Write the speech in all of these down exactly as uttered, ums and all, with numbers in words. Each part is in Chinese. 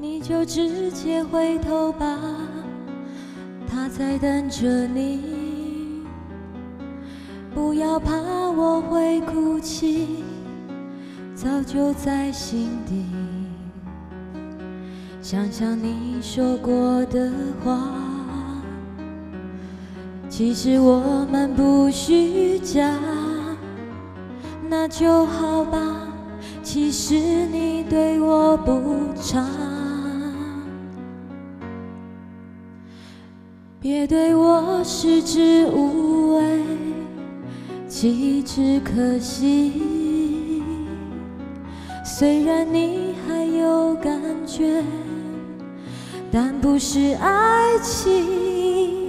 你就直接回头吧，他在等着你。不要怕我会哭泣，早就在心底。想想你说过的话，其实我们不虚假，那就好吧。其实你对我不差，别对我食之无味，弃之可惜。虽然你还有感觉，但不是爱情。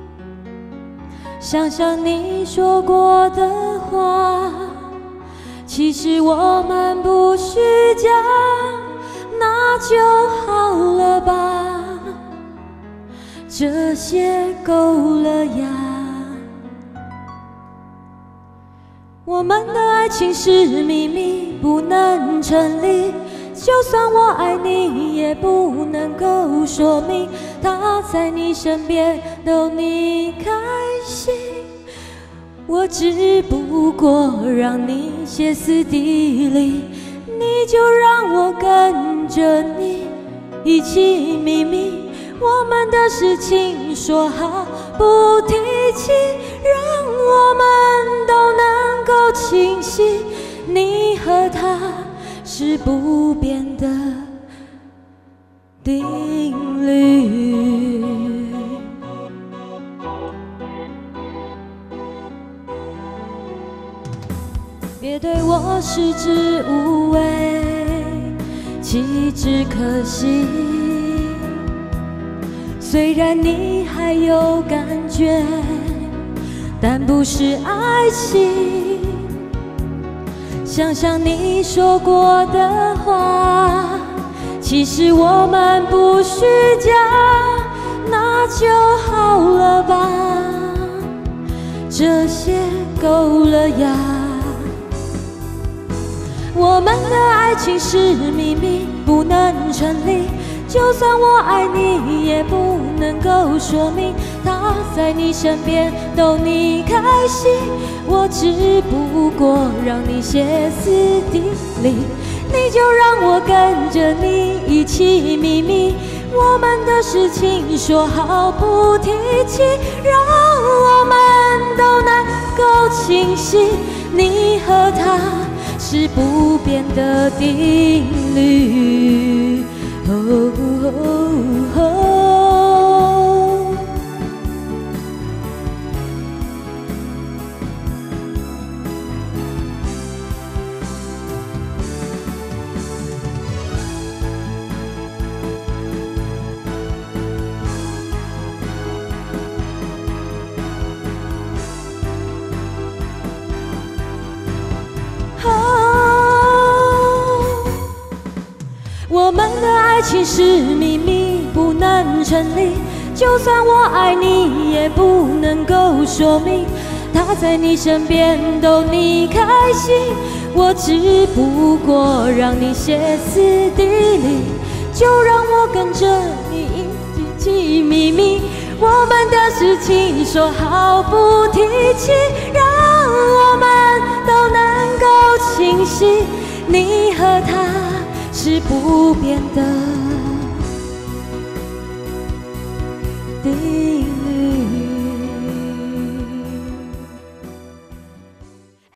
想想你说过的话，其实我们不虚假，那就好了吧。这些够了呀。我们的爱情是秘密，不能成立。就算我爱你，也不能够说明。他在你身边，逗你开心。我只不过让你歇斯底里，你就让我跟着你一起秘密。我们的事情说好不提起，让我们都能够清晰。你和他是不变的定律。别对我食之无味，弃之可惜。虽然你还有感觉，但不是爱情。想想你说过的话，其实我们不虚假，那就好了吧。这些够了呀。我们的爱情是秘密，不能成立。就算我爱你，也不能够说明。他在你身边，逗你开心。我只不过让你歇斯底里，你就让我跟着你一起秘密。我们的事情说好不提起，让我们都能够清晰。你和他是不变的定律。哦哦哦，我们的爱情是秘密，不能成立。就算我爱你，也不能够说明。他在你身边，逗你开心。我只不过让你歇斯底里，就让我跟着你一起秘密。我们的事情说好不提起，让我们都能够清晰。你和他是不变的定